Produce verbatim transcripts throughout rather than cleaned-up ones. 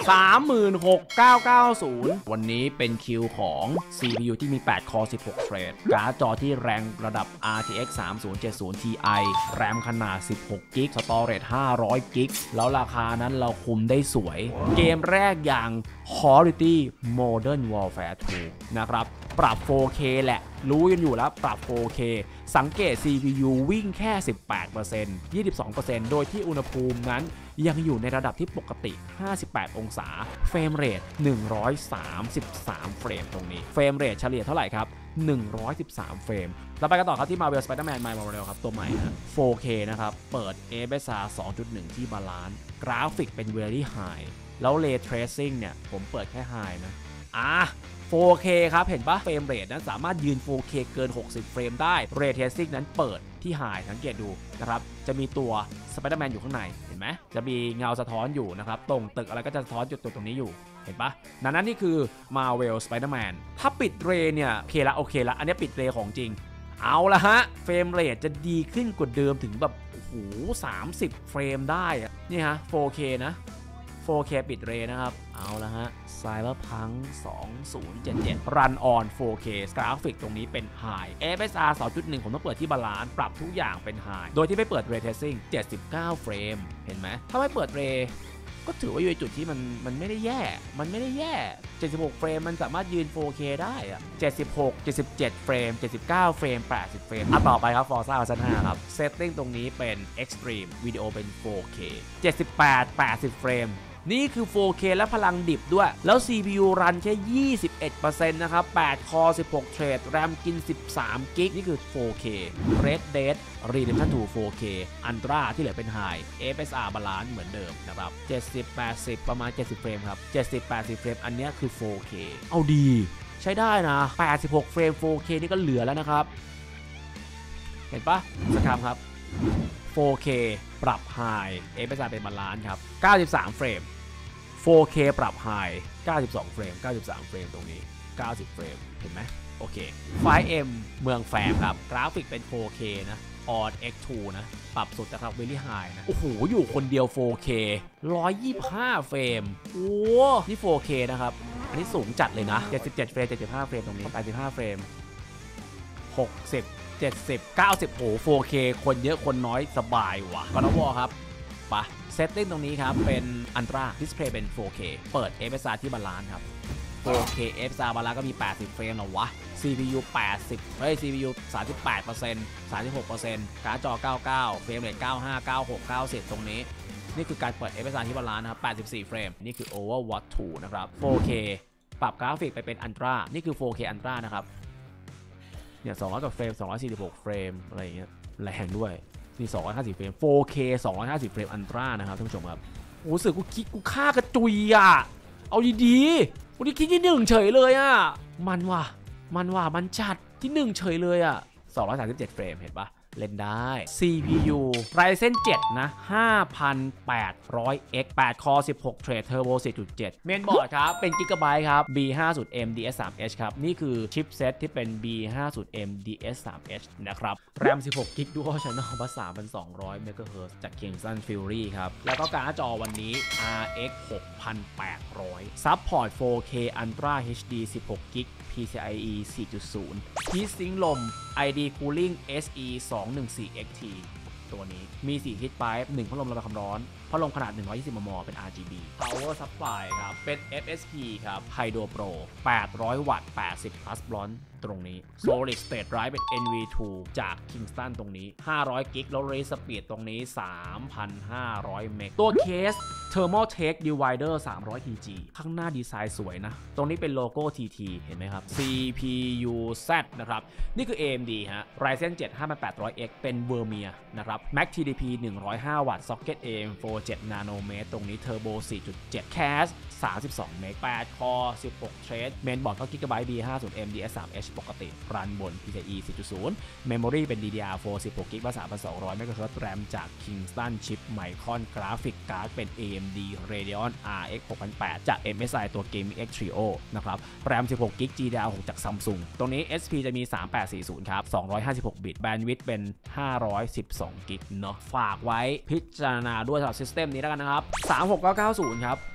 สามหมื่นหกพันเก้าร้อยเก้าสิบ วันนี้เป็นคิวของ ซี พี ยู ที่มีแปดคอร์สิบหกเทรดการ์ดจอที่แรงระดับ อาร์ ที เอ็กซ์ สามศูนย์เจ็ดศูนย์ ที ไอ แรมขนาดสิบหกกิกะ สตอเรจห้าร้อยกิกะ แล้วราคานั้นเราคุมได้สวยเกมแรกอย่าง Call of Duty Modern Warfare ทู นะครับปรับ โฟร์เค แหละรู้กันอยู่แล้วปรับ โฟร์เค สังเกต ซี พี ยู วิ่งแค่ สิบแปดเปอร์เซ็นต์ ยี่สิบสองเปอร์เซ็นต์ โดยที่อุณหภูมินั้นยังอยู่ในระดับที่ปกติห้าสิบแปดองศาเฟรมเรทหนึ่งร้อยสามสิบสามเฟรมตรงนี้เฟรมเรทเฉลี่ยเท่าไหร่ครับหนึ่งร้อยสิบสามเฟรมเราไปกันต่อครับที่ Marvel Spider-Man My Marvel ครับตัวใหม่นะ โฟร์เค นะครับเปิด เอ เอฟ เอส อาร์ สองจุดหนึ่ง ที่บาลานซ์กราฟิกเป็น Very High แล้ว Ray Tracing เนี่ยผมเปิดแค่ High นะอ่ะโฟร์เค ครับเห็นปะเฟรมเรทนั้นสามารถยืน โฟร์เค เกินหกสิบเฟรมได้ Ray Tracing นั้นเปิดที่ High สังเกตดูนะครับจะมีตัว Spider-Man อยู่ข้างในเห็นไหมจะมีเงาสะท้อนอยู่นะครับตรงตึกอะไรก็จะสะท้อนจุดตรงนี้อยู่เห็นปะนั้นนั่นนี่คือ Marvel Spider-Man ถ้าปิดเรย์เนี่ยโอเคละโอเคละอันนี้ปิดเรย์ของจริงเอาละฮะเฟรมเรทจะดีขึ้นกว่าเดิมถึงแบบโอ้โหสามสิบเฟรมได้อะนี่ฮะ โฟร์เค นะ โฟร์เค ปิดเรย์นะครับเอาละฮะ Cyberpunk สองพันเจ็ดสิบเจ็ด Run on โฟร์เค กราฟิกตรงนี้เป็น High เอ เอฟ เอส อาร์ สองจุดหนึ่ง ผมต้องเปิดที่บาลานซ์ปรับทุกอย่างเป็น High โดยที่ไม่เปิด Ray Tracing เจ็ดสิบเก้าเฟรมเห็นไหมถ้าไม่เปิด Ray ก็ถือว่าอยู่ในจุดที่มันมันไม่ได้แย่มันไม่ได้แย่เจ็ดสิบหกเฟรมมันสามารถยืน โฟร์เค ได้อะเจ็ดสิบหก เจ็ดสิบเจ็ดเฟรมเจ็ดสิบเก้าเฟรมแปดสิบเฟรมอ่ะต่อไปครับ Forza Horizon ห้าครับ Setting ตรงนี้เป็น Extreme วิดีโอเป็น โฟร์เค เจ็ดสิบแปด แปดสิบเฟรมนี่คือ โฟร์เค และพลังดิบด้วยแล้ว ซี พี ยู รันแค่ ยี่สิบเอ็ดเปอร์เซ็นต์ นะครับแปดคอร์สิบหกเทรดแรมกินสิบสามกิกะนี่คือ โฟร์เค Red Dead Redemption ทู โฟร์เค Ultra ที่เหลือเป็น High เอ เอฟ เอส อาร์ Balance เหมือนเดิมนะครับเจ็ดสิบ แปดสิบประมาณเจ็ดสิบเฟรมครับเจ็ดสิบ แปดสิบเฟรมอันนี้คือ โฟร์เค เอาดีใช้ได้นะแปดสิบหกเฟรม โฟร์เค นี่ก็เหลือแล้วนะครับเห็นปะสักคำครับ โฟร์เค ปรับ High เอ เอฟ เอส อาร์ เป็น Balance ครับเก้าสิบสามเฟรมโฟร์เค ปรับ High เก้าสิบสองเฟรมเก้าสิบสามเฟรมตรงนี้เก้าสิบเฟรมเห็นไหมโอเค ไฟว์ เอ็ม เมืองแฟมครับกราฟิกเป็น โฟร์เค นะ On เอ็กซ์ ทู นะปรับสุดนะครับ Very High นะโอ้โหอยู่คนเดียว โฟร์เค หนึ่งร้อยยี่สิบห้าเฟรมโอ้นี่ โฟร์เค นะครับอันนี้สูงจัดเลยนะเจ็ดสิบเจ็ดเฟรมเจ็ดสิบห้าเฟรมตรงนี้แปดสิบห้าเฟรมหกสิบ เจ็ดสิบ เก้าสิบโอ้ โฟร์เค คนเยอะคนน้อยสบายว่ะก็ต้องบอกครับปะเซตติ้งตรงนี้ครับเป็น Ultra Display เป็น โฟร์เค เปิด เอ เอฟ เอส อาร์ ที่บาลานซ์ครับ โฟร์เค เอ เอฟ เอส อาร์ บาลานซ์ก็มีแปดสิบเฟรมหรอวะ ซี พี ยู แปดสิบเฮ้ย ซี พี ยู สามสิบแปดเปอร์เซ็นต์ สามสิบหกเปอร์เซ็นต์ การ์ดจอเก้าสิบเก้าเฟรมเรทเก้าสิบห้า เก้าสิบหก เก้าสิบตรงนี้นี่คือการเปิด เอ เอฟ เอส อาร์ ที่บาลานซ์นะครับแปดสิบสี่เฟรมนี่คือ Overwatch ทู นะครับ โฟร์เค ปรับกราฟิกไปเป็น Ultra นี่คือ โฟร์เค Ultra นะครับเนี่ยสองร้อยกว่าเฟรมสองร้อยสี่สิบหกเฟรมอะไรอย่างเงี้ยแรงด้วยนี่สองร้อยห้าสิบเฟรม โฟร์เค สองร้อยห้าสิบเฟรม Ultra นะครับท่านผู้ชมครับโอ้สึกกูคิดกูฆ่ากระจุยอ่ะเอาดีๆวันนี้คิดที่หนึ่งเฉยเลยอ่ะมันว่ะมันว่ะมันจัดที่หนึ่งเฉยเลยอ่ะสองร้อยสามสิบเจ็ดเฟรมเห็นปะเล่นได้ ซี พี ยู Ryzen เจ็ดนะ ห้าพันแปดร้อยเอ็กซ์ แปดคอร์สิบหกเทรด Turbo สี่จุดเจ็ด เมนบอร์ดครับเป็น Gigabyte ครับ บี ห้าสิบเอ็ม ดี เอส ทรี เอช ครับนี่คือชิปเซตที่เป็น บี ห้าสิบเอ็ม ดี เอส ทรี เอช นะครับ RAM สิบหกกิกะ Dual Channel บัส สามพันสองร้อย เมกะเฮิรตซ์ จาก Kingston Fury ครับแล้วก็การ์ดจอวันนี้ อาร์ เอ็กซ์ หกพันแปดร้อย Support โฟร์เค Ultra เอช ดี สิบหกกิกะ พี ซี ไอ อี สี่จุดศูนย์ Heat Sink ลม ไอ ดี Cooling เอส อี สองหนึ่งสี่ เอ็กซ์ ที ตัวนี้มีสี่ Heat Pipe หนึ่งพัดลมระบายความร้อนพัดลมขนาดหนึ่งร้อยยี่สิบ มม เป็น อาร์ จี บี Power Supply ครับเป็น เอฟ เอส พี ครับ Hydro Pro แปดร้อยวัตต์แปดสิบ plus blunt ตรงนี้ Solid State Drive เป็น เอ็น วี ทู จาก Kingston ตรงนี้ห้าร้อยกิกะ แล้ว Race Speed ตรงนี้ สามพันห้าร้อย เมกตัวเคส Thermal Take Divider สามร้อย ที จี ข้างหน้าดีไซน์สวยนะตรงนี้เป็นโลโก้ ที ที เห็นไหมครับ ซี พี ยู แซด นะครับนี่คือ เอ เอ็ม ดี ฮะ Ryzen เจ็ด ห้าพันแปดร้อยเอ็กซ์ เป็น Vermeer นะครับ Max ที ดี พี หนึ่งร้อยห้า วัตต์ Socket เอ เอ็ม โฟร์ เจ็ด Nanometer ตรงนี้ Turbo สี่จุดเจ็ด Cache สามสิบสอง เมกแปด คอร์ สิบหก เทรด เมนบอร์ดก็ Gigabyte บี ห้าสิบเอ็ม ดี เอส ทรี เอช ปกติรันบน พี ซี ไอ อี สี่จุดศูนย์ Memory เป็น ดี ดี อาร์ โฟร์ สิบหกกิกะ บัส สามพันสองร้อย เมกะเฮิรตซ์ RAM จาก Kingston Chip Micron Graphic Card เป็น เอ เอ็ม ดี Radeon อาร์ เอ็กซ์ หกพันแปด จาก เอ็ม เอส ไอ ตัว Gaming X Trio นะครับ RAM สิบหกกิกะ จี ดี อาร์ หก จาก Samsung ตรงนี้ เอส พี จะมีสามพันแปดร้อยสี่สิบครับสองร้อยห้าสิบหกบิต Bandwidth เป็นห้าร้อยสิบสองกิกะเนาะฝากไว้พิจารณาด้วยสำหรับ System นี้แล้วกันนะครับสามหกเก้าเก้าศูนย์ครับ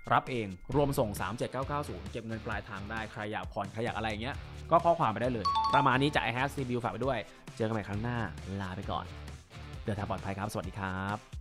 รับเองรวมส่งสามเจ็ดเก้าเก้าศูนย์เก็บเงินปลายทางได้ใครอยากผ่อนใครอยากอะไรอย่างเงี้ยก็ข้อความไปได้เลยประมาณนี้จาก i แฮช ซี พี ยู ฝากไปด้วยเจอกันใหม่ครั้งหน้าลาไปก่อนเดินทางปลอดภัยครับสวัสดีครับ